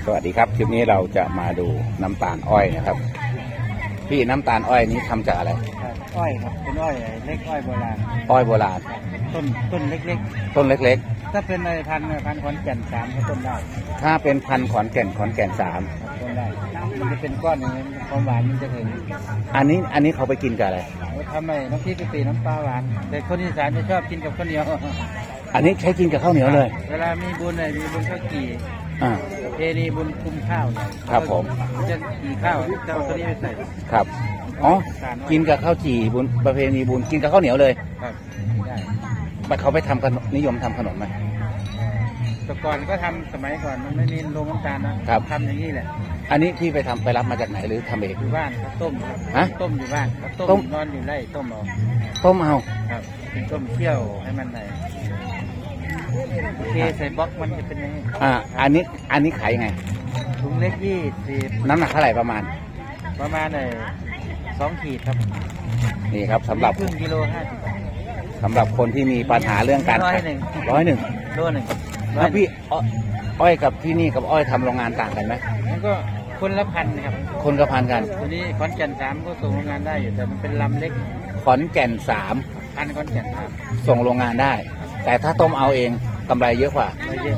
สวัสดีครับคลิปนี้เราจะมาดูน้ำตาลอ้อยนะครับพี่น้ำตาลอ้อยนี้ทำจากอะไรอ้อยครับเป็นอ้อยเล็กอ้อยโบราณอ้อยโบราณต้นเล็กต้นเล็กๆถ้าเป็นพันธุ์ขอนแก่น3ก็ต้นได้ถ้าเป็นพันธุ์ขอนแก่น3 ต้นได้มันจะเป็นก้อนอย่างนี้ความหวานมันจะถึงอันนี้เขาไปกินกับอะไรทำไมน้ำพริกกะปิน้ำปลาหวานแต่คนอีสานจะชอบกินกับข้าวเหนียวอันนี้ใช้กินกับข้าวเหนียวเลยเวลามีบุญมีบุญข้าวกี่เพนีบุญคุมข้าวครับผมจะกี่ข้าวจะเอาตัวนี้ไปใส่ครับอ๋อกินกับข้าวจี่บุญประเพณีบุญกินกับข้าวเหนียวเลยครับได้เขาไปทำกันนิยมทำขนมไหมแต่ก่อนก็ทำสมัยก่อนมันไม่มีโรงน้ำตาลนะครับทำอย่างนี้แหละอันนี้พี่ไปรับมาจากไหนหรือทำเองอยู่บ้านต้มต้มอยู่บ้านต้มนอนอยู่ไร่ต้มเอาครับเป็นต้มเคี่ยวให้มันไหนโอเคใส่บล็อกมันจะเป็นยังไงอันนี้ขายยังไงถุงเล็ก20น้ำหนักเท่าไหร่ประมาณ 2 ขีดครับนี่ครับสำหรับครึ่งกิโล50 บาทสำหรับคนที่มีปัญหาเรื่องการ101โล1แล้วพี่อ้อยกับที่นี่กับอ้อยทำโรงงานต่างกันไหมมันก็คนละพันครับคนละพันกันตัวนี้ขอนแก่น3ก็ส่งโรงงานได้อยู่แต่มันเป็นลำเล็กขอนแก่นพันขอนแก่นส่งโรงงานได้แต่ถ้าต้มเอาเองกำไรเยอะกว่า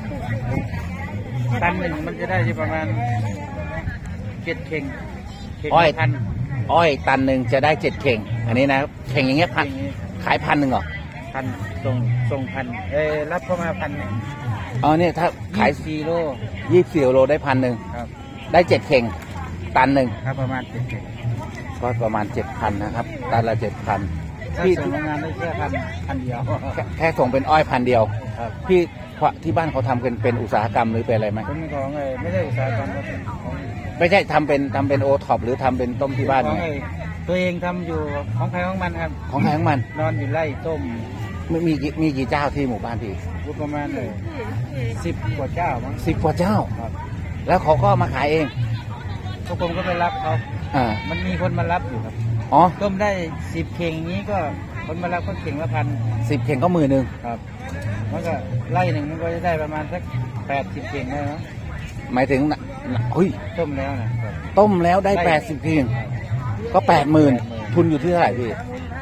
ตันหนึ่งมันจะได้ที่ประมาณ7 เข่งอ้อยตันหนึ่งจะได้7 เข่งอันนี้นะเข่งอย่างเงี้ยพันขาย1,000เหรอพันส่งพันรับเข้ามา1,000 เนี่ยถ้าขาย 4 โล 24 โลได้1,000 ครับได้7 เข่งตันหนึ่งครับประมาณ7 เข่งก็ประมาณ 7,000 นะครับตันละ 7,000 พี่ส่งโรงงานได้แค่พันเดียวแค่ส่งเป็นอ้อย1,000 เดียวพี่ที่บ้านเขาทำเป็นอุตสาหกรรมหรือเป็นอะไรไหมเป็นของไม่ใช่อุตสาหกรรมไม่ใช่ทำเป็นโอท็อปหรือทำเป็นต้มที่บ้านตัวเองทำอยู่ของใครของมันครับของใครของมันนอนอยู่ไร่ต้มมีกี่เจ้าที่หมู่บ้านพี่ประมาณ10 กว่าเจ้ามั้ง 10 กว่าเจ้าแล้วเขาก็มาขายเองพวกผมก็ไปรับเขามันมีคนมารับอยู่ครับต้มได้10 เข่งนี้ก็คนมารับก็เข่งละ1,000 10 เข่งก็10,000 ครับมันก็ไร่หนึ่งมันก็จะได้ประมาณสัก80 เข่งได้ไหมหมายถึงต้มแล้วนะต้มแล้วได้80 เข่งก็80,000ทุนอยู่ที่เท่าไหร่พี่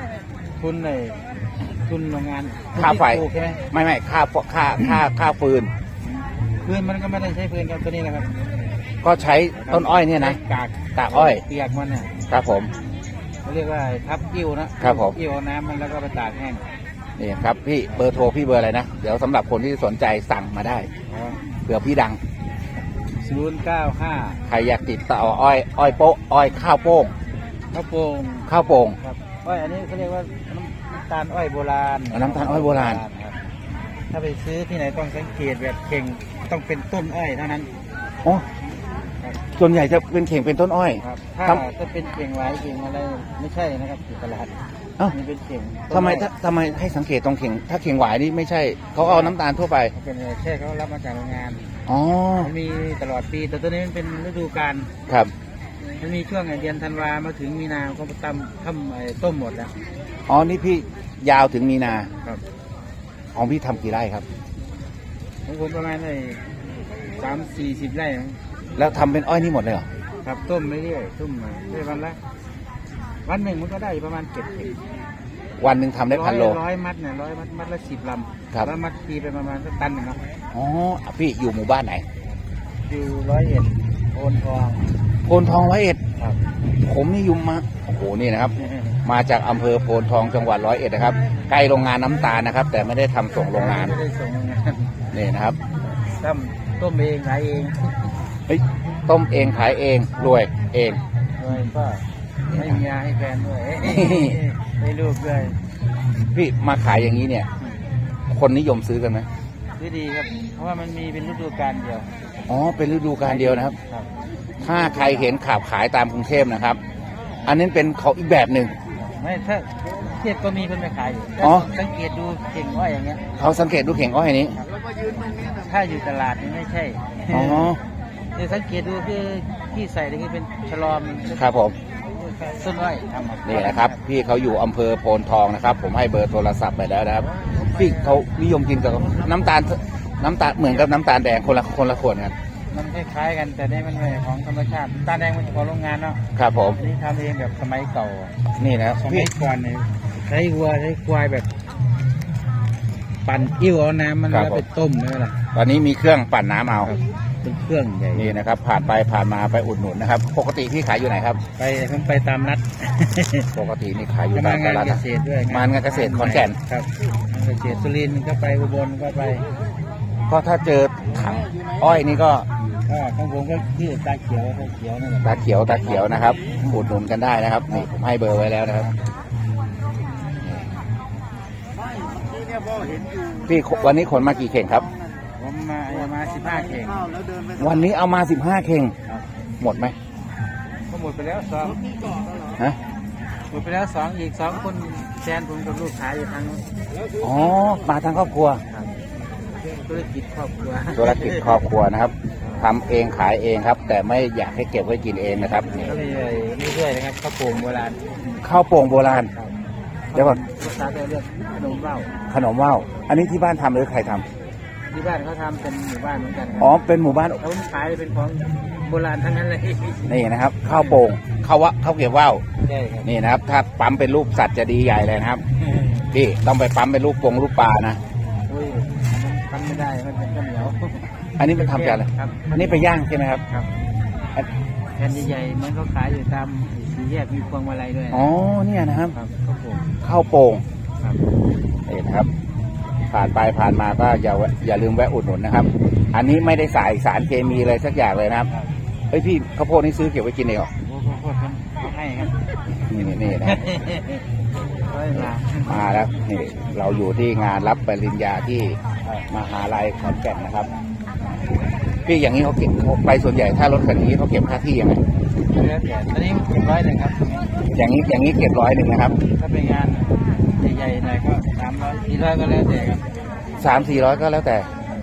ทุนโรงงานค่าไฟใช่ไหมไม่ค่าฟืนมันก็ไม่ได้ใช้ฟืนกันตัวนี้นะครับก็ใช้ต้นอ้อยเนี่ยนะกากอ้อยเปียกมันเนี่ยครับผมเขาเรียกว่าทับกิ้วนะครับผมกิ้วน้ำมันแล้วก็ไปตากแห้งนี่ครับพี่เบอร์โทรพี่เบอร์อะไรนะเดี๋ยวสำหรับคนที่สนใจสั่งมาได้เผื่อพี่ดัง 095 ใครอยากติดต่ออ้อยโป๊ะอ้อยข้าวโป่งครับอ้อยอันนี้เขาเรียกว่าน้ำตาลอ้อยโบราณน้ำตาลอ้อยโบราณถ้าไปซื้อที่ไหนต้องสังเกตแบบเข่งต้องเป็นต้นอ้อยเท่านั้นส่วนใหญ่จะเป็นเข่งเป็นต้นอ้อยถ้าเป็นเข่งหวายเข่งอะไรไม่ใช่นะครับอยู่ตลาดนี่เป็นเข่งทำไมให้สังเกตตรงเข่งถ้าเข่งหวายนี่ไม่ใช่เขาเอาน้ำตาลทั่วไปเป็นใช่เขารับมาจากโรงงานมันมีตลอดปีแต่ตัวนี้มันเป็นฤดูกาลครับมันมีช่วงเดือนธันวามาถึงมีนาเขาทำต้มหมดแล้วนี่พี่ยาวถึงมีนาครับของพี่ทำกี่ไร่ครับของผมประมาณ30-40 ไร่แล้วทำเป็นอ้อยนี่หมดเลยเหรอครับต้มไม่เรื่อยต้มได้วันหนึ่งมันก็ได้ประมาณ7 เข่งวันหนึ่งทำได้1,000 โล 100 มัดเนี่ย100 มัดละ10 ลำแล้วมัดทีไปประมาณสักตันหนึ่งเนาะพี่อยู่หมู่บ้านไหนอยู่101โพนทอง 101ครับผมนี่อยู่มานี่นะครับมาจากอำเภอโพนทองจังหวัด101นะครับใกล้โรงงานน้ำตาลนะครับแต่ไม่ได้ทำส่งโรงงานนี่นะครับต้มเองขายเองต้มเองขายเองรวยเองก็ให้เมียให้แฟนด้วยให้ลูกด้วยพี่มาขายอย่างนี้เนี่ยคนนิยมซื้อกันไหมดีครับเพราะว่ามันมีเป็นฤดูกาลเดียวเป็นฤดูกาลเดียวนะครับถ้าใครเห็นขับขายตามกรุงเทพนะครับอันนี้เป็นเขาอีกแบบหนึ่งไม่ถ้าเทียบก็มีเพิ่นไปขายอยู่สังเกตดูเข่งอ้อยอย่างเงี้ยเขาสังเกตดูเข่งอ้อยนี้ถ้าอยู่ตลาดนี่ไม่ใช่เดี๋ยวสังเกตดูคือที่ใส่นี่เป็นฉลอมครับผมต้นอ้อยนี่นะครับพี่เขาอยู่อำเภอโพนทองนะครับผมให้เบอร์โทรศัพท์ไปแล้วนะครับพี่เขานิยมกินกับน้ำตาลเหมือนกับน้ำตาลแดงคนละขวดกันมันคล้ายๆกันแต่นี่มันเป็นของธรรมชาติตาแดงมันของโรงงานเนาะครับผมอันนี้ทำเองแบบสมัยเก่านี่นะครับสมัพี่ยก่อนเนี่ยใช้วัวใช้ควายแบบ ปั่นอิ่วเอาน้ำมันแล้วไปต้มนี่แหละตอนนี้มีเครื่องปั่นน้ำเอาเป็นเครื่องใหญ่นี่นะครับ ผ่านไปผ่านมาไปอุดหนุนนะครับ ปกติพี่ขายอยู่ไหนครับไปตามนัดปกตินี่ขายอยู่จะตามางานตลาดเกษตรด้วยงานเกษตรขอนแก่นครับงานเกษตรสุรินทร์ก็ไปอุบลก็ไปก็ถ้าเจอถังอ้อยนี่ก็ของผมก็ชื่อตาเขียวนั่นแหละตาเขียวนะครับอุดหนุนกันได้นะครับนี่ผมให้เบอร์ไว้แล้วนะครับพี่วันนี้ขนมากี่เข่งครับผมมา15 เข่งวันนี้เอามา15เข่งหมดไหมก็หมดไปแล้ว2 ฮะหมดไปแล้ว2อีก2คนแทนผมกับลูกขายอยู่ทางนู้นอ๋อมาทั้งครอบครัวครับธุรกิจครอบครัวธุรกิจครอบครัวนะครับทำเองขายเองครับ แต่ไม่อยากให้เก็บไว้กินเองนะครับนี่ก็มีนี่ด้วยนะครับข้าวโป่งโบราณข้าวโป่งโบราณครับเดี๋ยวก่อนภาษาไทยเรียกขนมเบ้าขนมว่าวอันนี้ที่บ้านทำหรือใครทำที่บ้านเขาทำเป็นหมู่บ้านเหมือนกันครับอ๋อเป็นหมู่บ้านเขาขายเป็นของโบราณทั้งนั้นเลยนี่นะครับข้าวโป่งข้าวเกรี๊ยวว่าวใช่ครับนี่นะครับ ถ้าปั๊มเป็นรูปสัตว์จะดีใหญ่เลยนะครับพี่ต้องไปปั๊มเป็นรูปปลานะอุ้ยทำไม่ได้มันเป็นข้าวเหนียวอันนี้เป็นทำจากอะไรครับอันนี้ไปย่างใช่ไหมครับครับแผ่นใหญ่ๆมันเขาขายอยู่ตามสี่แยกมีพวงมาลัยด้วยอ๋อเนี่ยนะครับครับข้าวโป่งข้าวโป่งครับนี่นะครับ ผ่านไปผ่านมาก็อย่าลืมแวะอุดหนุนนะครับ อันนี้ไม่ได้ใส่สารเคมีอะไรสักอย่างเลยนะครับเฮ้ยพี่ข้าวโพดนี่ซื้อเก็บไว้กินเองเหรอโอ้โหครับเขาให้ครับนี่นะครับร้อยมามาแล้วนี่เราอยู่ที่งานรับปริญญาที่มหาลัยขอนแก่นนะครับพี่อย่างนี้เขาเก็บไปส่วนใหญ่ถ้ารถคันนี้เขาเก็บค่าที่ยังไงแล้วแต่ตอนนี้เก็บ100ครับอย่างนี้เก็บ100นะครับถ้าเป็นงานใหญ่ๆหน่อยก็300 400ก็แล้วแต่ครับ 300-400ก็แล้วแต่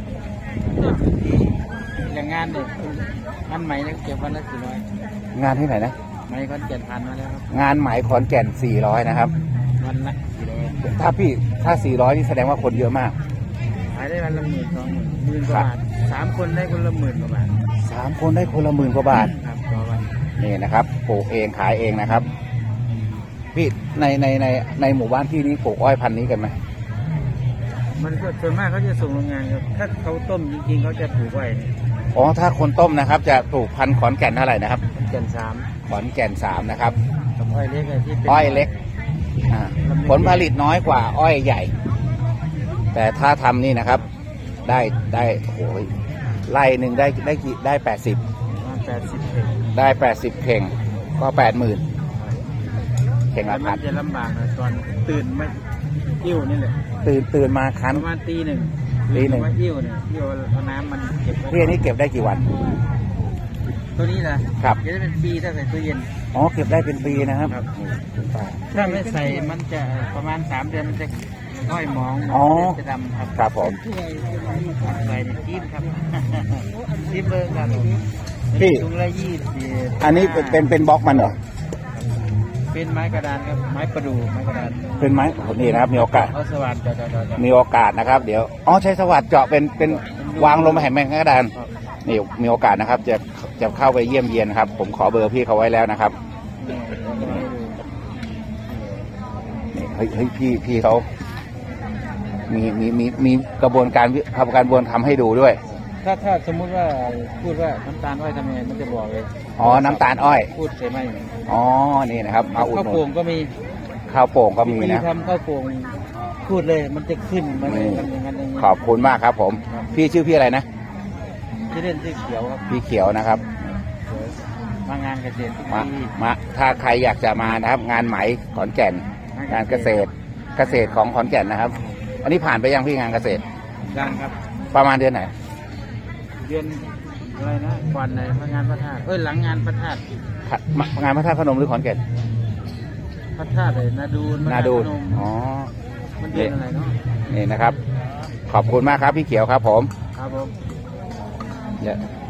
อย่างงานเนี่ยงานใหม่เนี่ยเก็บวันละ400 งานที่ไหนนะไม่ก็7,000มาแล้วครับงานไหมขอนแก่น400นะครับวันละ400 ถ้า400นี่แสดงว่าคนเยอะมากขายได้วันละ10,000 20,000 กว่าบาท3 คนได้คนละ10,000 กว่าบาท 3 คนได้คนละ10,000 กว่าบาทครับต่อวันนี่นะครับปลูกเองขายเองนะครับพี่ในหมู่บ้านที่นี้ปลูกอ้อยพันธุ์นี้กันไหมมันก็ส่วนมากเขาจะส่งโรงงานครับถ้าเขาต้มจริงๆเขาจะปลูกไว้เนี่ยอ๋อถ้าคนต้มนะครับ จะปลูกพันธุ์ขอนแก่นเท่าไหร่นะครับเกิน3 ขอนแก่น3นะครับกับอ้อยเล็กอะที่เป็นอ้อยเล็กผลผลิตน้อยกว่าอ้อยใหญ่ แต่ถ้าทำนี่นะครับ ได้โอ้ยไร่หนึ่งได้80 80 เข่งได้80เข่งก็80,000เข่งแล้ละวพัมัน นจะลำบากนะตอนตื่นมาอิ่วนี่แหละตื่นมาคั้นประมาณตีหนึ่งตีหนึ่งมาอิ่วเนี่ยอิ่วเอาน้ำมันเก็บไว้พี่อันนี้เก็บได้กี่วันตัวนี้นะครับ จะได้เป็นปีถ้าใส่ตู้เย็นอ๋อเก็บได้เป็นปีนะครับครับ ถ้าไม่ใส่มันจะประมาณ3 เดือนมันจะน้อยหมองอ๋อจะดำครับครับผมใส่ในจิ้มครับ จิ้มเบอร์ครับพี่ถุงละ20 อันนี้เป็นบล็อกมันเหรอเป็นไม้กระดานครับไม้ประดู่ไม้กระดานเป็นไม้โอ้นี่นะครับมีโอกาสเอาสว่านจะมีโอกาสนะครับ เดี๋ยวอ๋อใช้สวัสดเจาะเป็นวางลงมาแห่งแมงกระดานนี่มีโอกาสนะครับ จะเข้าไปเยี่ยมเยียนครับ ผมขอเบอร์พี่เขาไว้แล้วนะครับนี่เฮ้ยพี่เขามีกระบวนการทำให้ดูด้วยถ้าสมมุติว่าพูดว่าน้ำตาลอ้อยทำยังไงมันจะบอกเลยอ๋อน้ำตาลอ้อยพูดใช่ไหมอ๋อนี่นะครับมาอุดข้าวหนุโป่งนก็มีข้าวโป่งก็มีนะทำข้าวโป่งพูดเลยมันจะขึ้นมันนี่อย่างนั้นอย่างนี้ขอบคุณมากครับ ผม พี่ชื่อพี่อะไรนะที่เล่นที่เขียวครับพี่เขียวนะครับมางานเกษตรทุกมาปีถ้าใครอยากจะมานะครับ งานไหมขอนแก่น งานเกษตรของขอนแก่นนะครับ อันนี้ผ่านไปยังพี่งานเกษตรยังครับประมาณเดือนไหนเดือนอะไรนะก่อนไหนงานพระธาตุหลังงานพระธาตุงานพระธาตุพนมหรือขอนแก่นพระธาตุเลยนาดูนนาดูนพนมอ๋อมันเดือนอะไรเนาะนี่นะครับ ขอบคุณมากครับพี่เขียวครับผมครับผมเนี่ย